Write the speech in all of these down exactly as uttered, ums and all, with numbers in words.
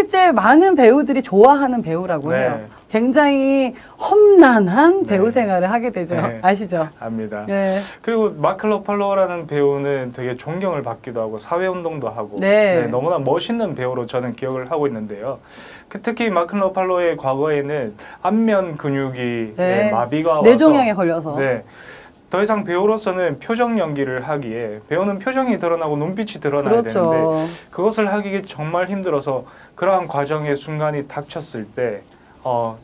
실제 많은 배우들이 좋아하는 배우라고 네. 해요. 굉장히 험난한 네. 배우 생활을 하게 되죠. 네. 아시죠? 압니다. 네. 그리고 마크 러팔로라는 배우는 되게 존경을 받기도 하고 사회운동도 하고 네. 네, 너무나 멋있는 배우로 저는 기억을 하고 있는데요. 그 특히 마크 러팔로의 과거에는 안면 근육이 네. 네, 마비가 와서 뇌종양에 걸려서 네, 더 이상 배우로서는 표정 연기를 하기에 배우는 표정이 드러나고 눈빛이 드러나야 그렇죠. 되는데 그것을 하기 정말 힘들어서 그러한 과정의 순간이 닥쳤을 때 어,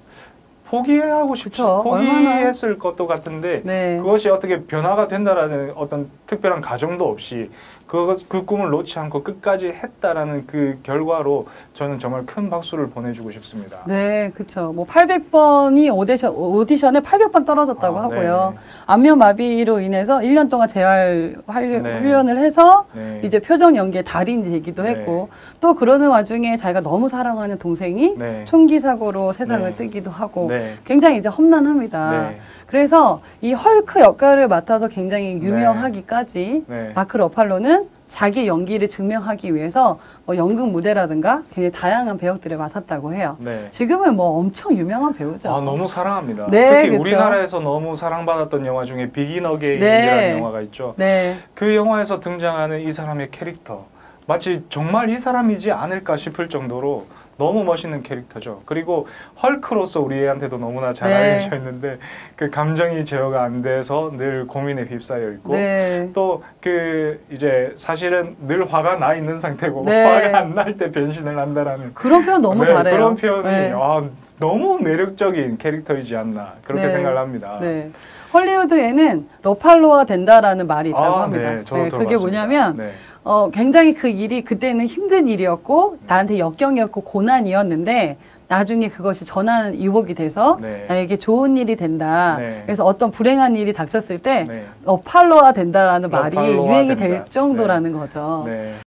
포기하고 싶지 그쵸. 포기했을 얼마나... 것도 같은데 네. 그것이 어떻게 변화가 된다라는 어떤 특별한 가정도 없이 그것, 그 꿈을 놓지 않고 끝까지 했다라는 그 결과로 저는 정말 큰 박수를 보내주고 싶습니다. 네, 그렇죠. 뭐 팔백 번이 오디션, 오디션에 팔백 번 떨어졌다고 아, 하고요. 네. 안면 마비로 인해서 일 년 동안 재활 활- 네. 훈련을 해서 네. 이제 표정 연기의 달인이 되기도 네. 했고 또 그러는 와중에 자기가 너무 사랑하는 동생이 네. 총기 사고로 세상을 네. 뜨기도 하고 네. 굉장히 이제 험난합니다. 네. 그래서 이 헐크 역할을 맡아서 굉장히 유명하기까지 네. 마크 러팔로는 자기 연기를 증명하기 위해서 뭐 연극 무대라든가 굉장히 다양한 배역들을 맡았다고 해요. 네. 지금은 뭐 엄청 유명한 배우죠. 아, 너무 사랑합니다. 네, 특히 그쵸. 우리나라에서 너무 사랑받았던 영화 중에 비긴 어게인이라는 네. 영화가 있죠. 네. 그 영화에서 등장하는 이 사람의 캐릭터 마치 정말 이 사람이지 않을까 싶을 정도로 너무 멋있는 캐릭터죠. 그리고 헐크로서 우리 애한테도 너무나 잘 네. 알려져 있는데 그 감정이 제어가 안 돼서 늘 고민에 휩싸여 있고 네. 또 그 이제 사실은 늘 화가 나 있는 상태고 네. 화가 안 날 때 변신을 한다라는 그런 표현 너무 네, 잘해요. 그런 표현이 네. 아, 너무 매력적인 캐릭터이지 않나 그렇게 네. 생각을 합니다. 네. 헐리우드에는 러팔로가 된다라는 말이 있다고 아, 합니다. 네, 저도 네, 그게 들어봤습니다. 뭐냐면 네. 어, 굉장히 그 일이 그때는 힘든 일이었고 나한테 역경이었고 고난이었는데 나중에 그것이 전환 이복이 돼서 네. 나에게 좋은 일이 된다. 네. 그래서 어떤 불행한 일이 닥쳤을 때 네. 러팔로가 된다라는 말이 러팔로가 유행이 된다. 될 정도라는 거죠. 네.